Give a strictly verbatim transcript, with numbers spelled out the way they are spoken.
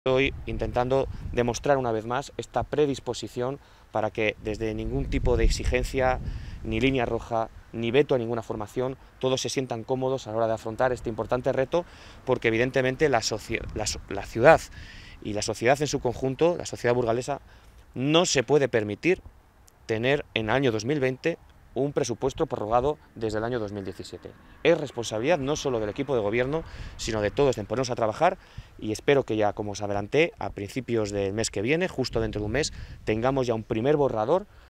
Estoy intentando demostrar una vez más esta predisposición para que desde ningún tipo de exigencia, ni línea roja, ni veto a ninguna formación, todos se sientan cómodos a la hora de afrontar este importante reto, porque evidentemente la, la, la ciudad y la sociedad en su conjunto, la sociedad burgalesa, no se puede permitir tener en el año dos mil veinte un presupuesto prorrogado desde el año dos mil diecisiete. Es responsabilidad no solo del equipo de gobierno, sino de todos en ponernos a trabajar, y espero que ya, como os adelanté, a principios del mes que viene, justo dentro de un mes, tengamos ya un primer borrador